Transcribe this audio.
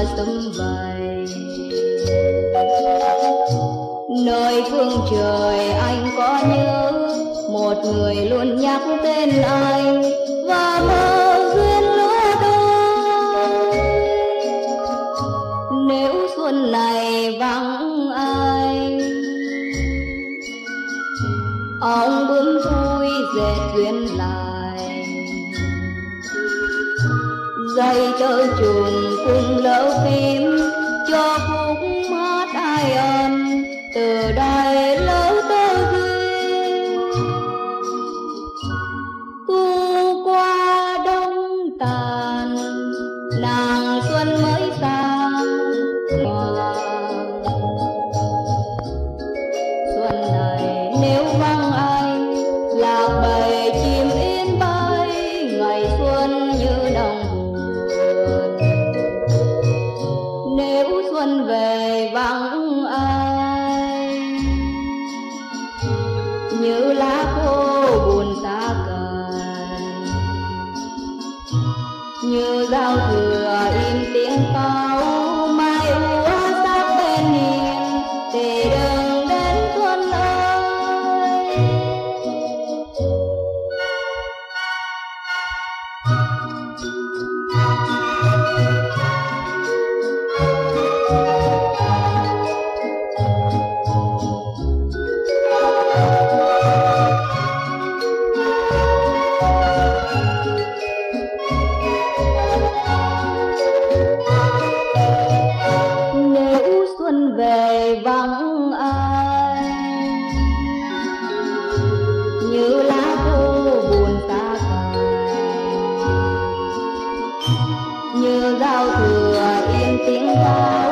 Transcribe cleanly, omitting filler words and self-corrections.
sum vầy. Nơi phương trời anh có nhớ một người luôn nhắc tên anh và mơ duyên lứa đôi. Nếu xuân này vắng anh, ông bướm thui dệt duyên lại, dây tơ trùng cùng lỡ phim cho khúc hát ai ân từ đây lỡ tơ duyên. Thu qua đông tàn nàng xuân mới sang hoàng. Xuân này nếu vắng anh, lạc bầy chim yên bay, ngày xuân như đồng buồn. Nếu xuân về vắng anh, như lá khô buồn xa cành, như giao thừa im tiếng pháo, mai úa sắc bên hiền thì đừng đến xuân ơi. Nếu xuân về vắng anh, như lá khô buồn xa cành, như giao thừa im tiếng ca.